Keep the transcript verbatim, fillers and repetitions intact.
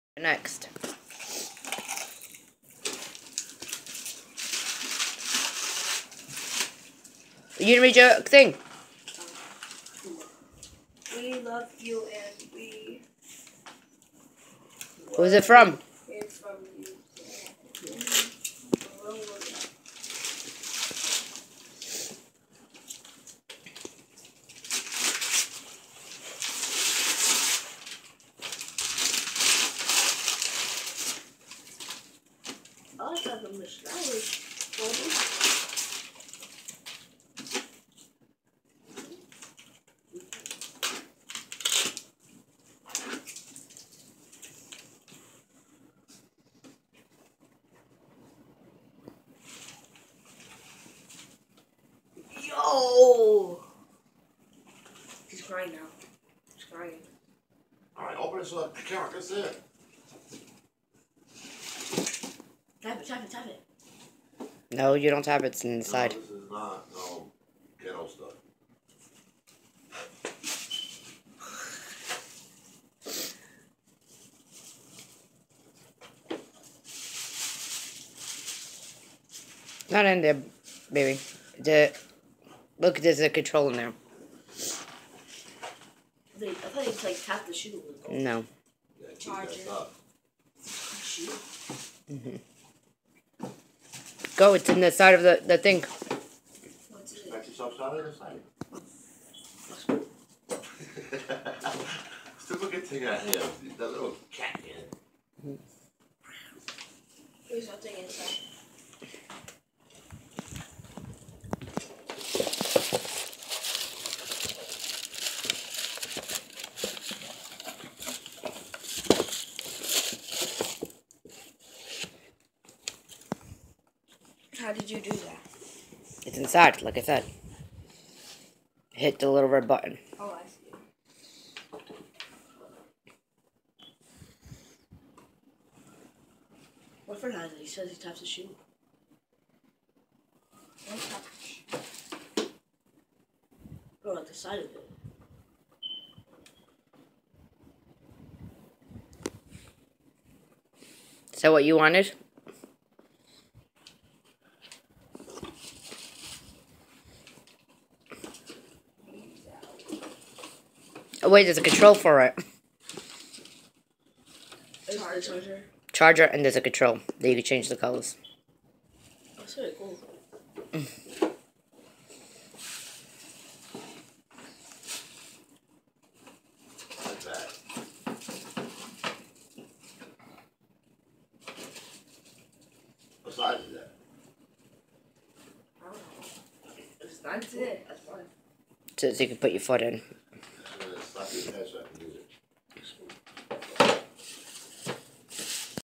Next. You didn't read your thing. We love you and we... Who's it from? It's from you. I thought the Michelle Yo! He's crying now. He's crying. Alright, open it so the camera can see it. Tap it, tap it, tap it. No, you don't have it. It's inside. No, this is not no ghetto stuff. Not in there, baby. The look, there's a control in there. They, I thought you like tap the shoe. No. Yeah, keep Charger. that stuff. Shoe? Mm-hmm. Go. It's in the side of the the thing. What's it? Back yourself side of the side. Still look at thing out here. That little cat here. There's something inside. How did you do that? It's inside, like I said. Hit the little red button. Oh, I see. What for has it? He says he taps the shoe. Don't tap the shoe. Go at the side of it. Is that what you wanted? Oh wait, there's a control for it. Charger. Charger. Charger, and there's a control that you can change the colors. That's really cool. Like that. What size is that? I don't know. It's that's it. That's fine. So, so you can put your foot in. That's what it's stuck in there.